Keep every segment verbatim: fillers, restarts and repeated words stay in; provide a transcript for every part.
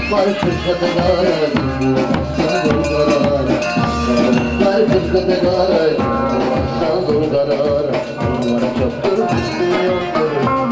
Var kırkada garay, sandur garay. Var kırkada garay, sandur garay. Onlara çoktur bilmiyordur.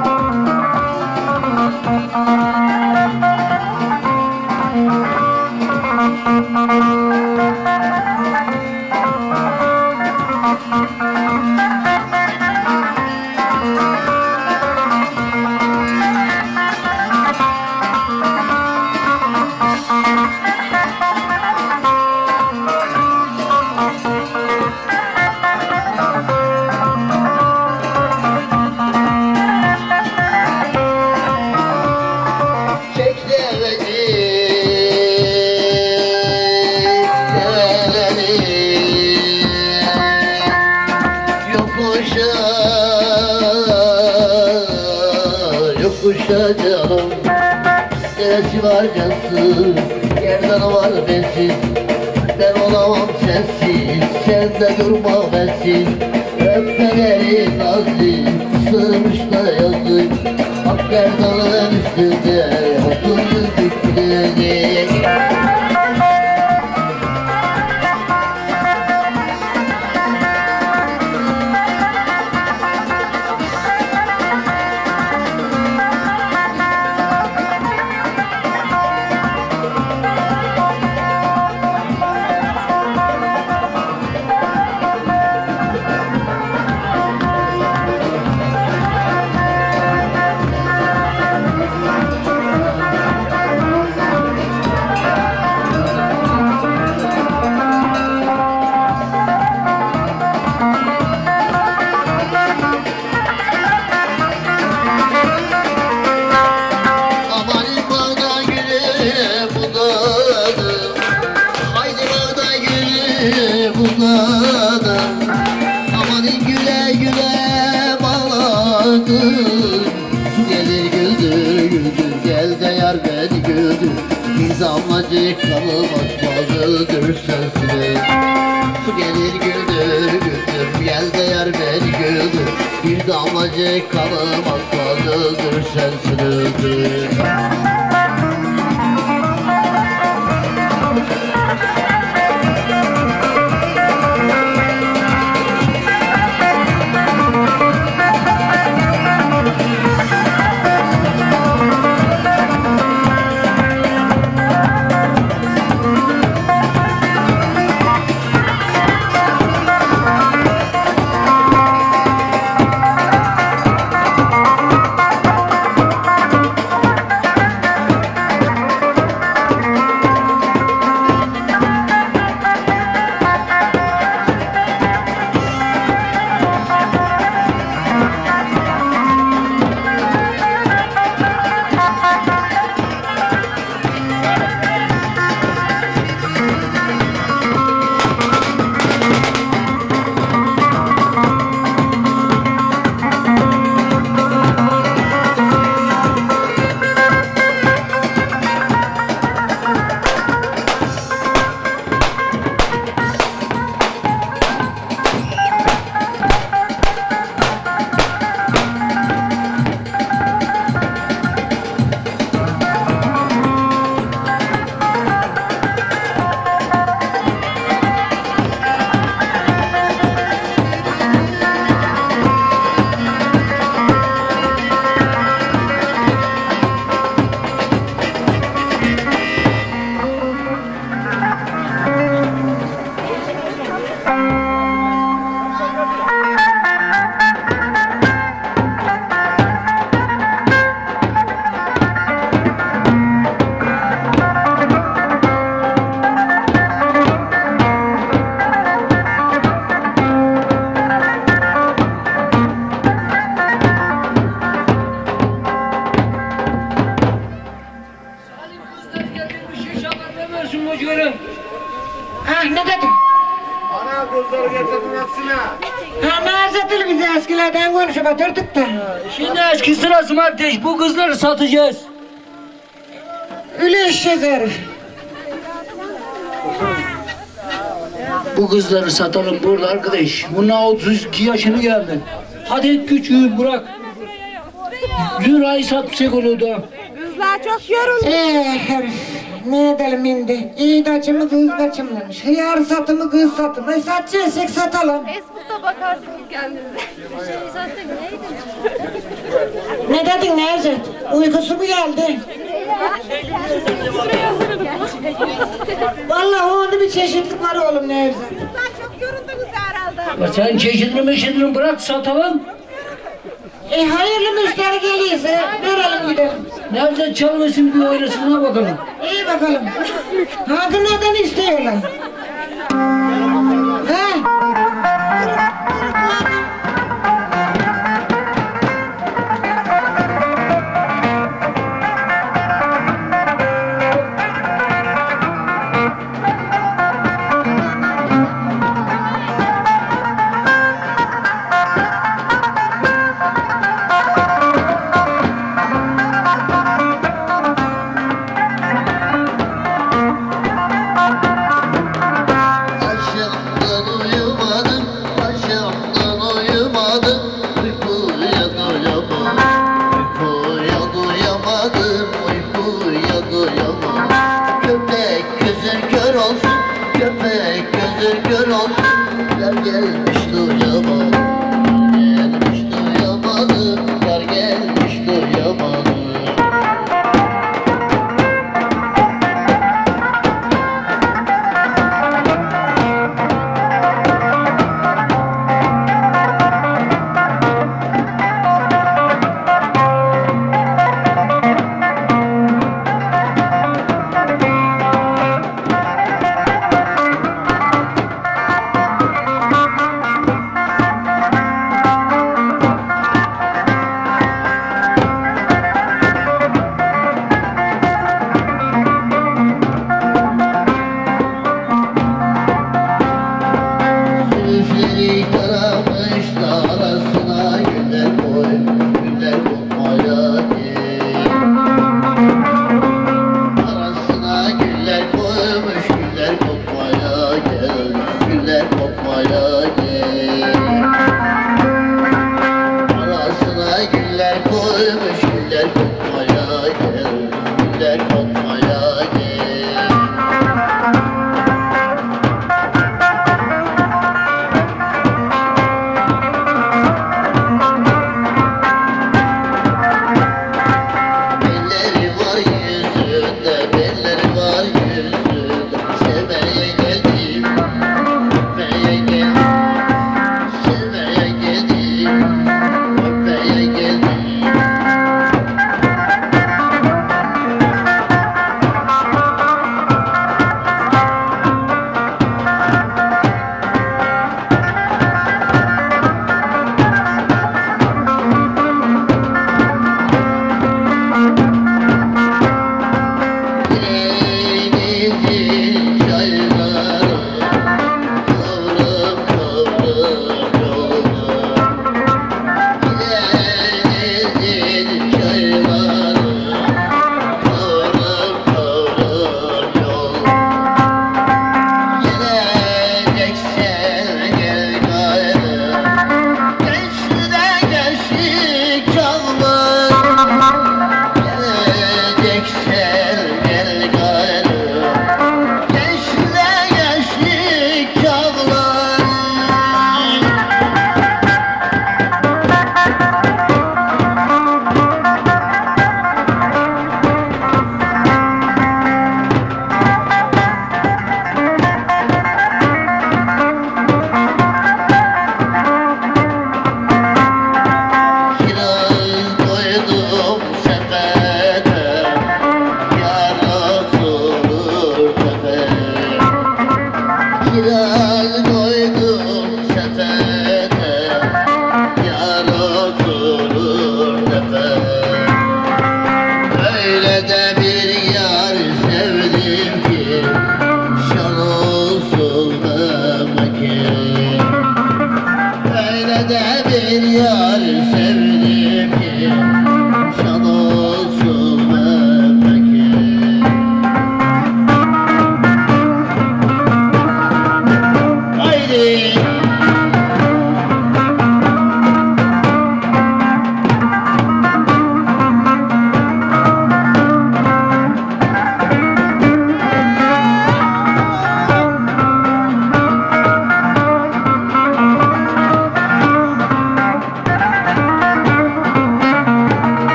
Canım neresi var cansız, yerden var bensiz. Ben olamam sensiz, sen de durma bensiz. Öpmeleri nazlı, sığmış da yazdı. Ak gerdanın üstünde, oturdu dikildi. Amanın güle güle bağladım. Su gelir güldür güldür, gel de yar beni güldür. Bir damlacık kanım atmalıdır sensiz. Su gelir güldür güldür, gel de yar beni güldür. Bir damlacık kanım atmalıdır sensiz. Ah ne dedim? Ana kızları getirdin hepsine. Ha nazatıl bize eskilerden konuşup oturduk da. Şimdi eski sırası kardeş, bu kızları satacağız. Öyle işeceğiz herif. Bu kızları satalım burada arkadaş. Bunlar otuz iki yaşını geldi. Hadi küçüğü bırak. Zürayı satsak olur da. Kızlar çok yoruldu. Eee herif. gidelim indi. İyi kaçımı kız kaçımlamış. Hıyar satımı kız satımı. E satacaksak satalım. Facebook'ta bakarsınız kendinize. Şey zaten neydi? Ne dedin Nevzat? Uykusu mu geldi? Şuraya hazırladım. Vallahi onda bir çeşitlik var oğlum Nevzat. Çok yoruldunuz herhalde. Ya sen çeşidini meşidini bırak satalım. E hayırlı müşteri gelirse verelim gidelim. Nerede çalmasın bir oynasına bakalım. İyi bakalım. Hangi neden istiyorlar? He?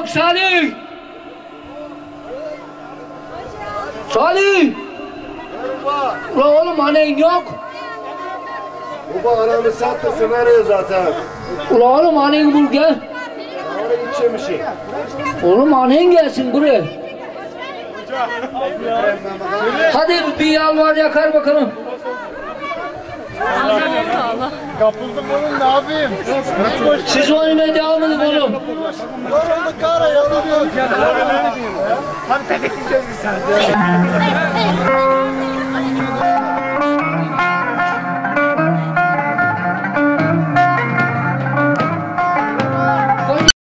yok Salih. Salih. Ula oğlum annen yok. Baba anamı sattı senaryo zaten. Ula oğlum annen bul gel. Oraya içemişim. Oğlum annen gelsin buraya. Hadi bir yalvar yakar bakalım. Kapıldım oğlum ne yapayım? Siz oynamaya devam edin oğlum. Yorulduk kara yapılıyor. Hadi tetik gideceğiz biz sen.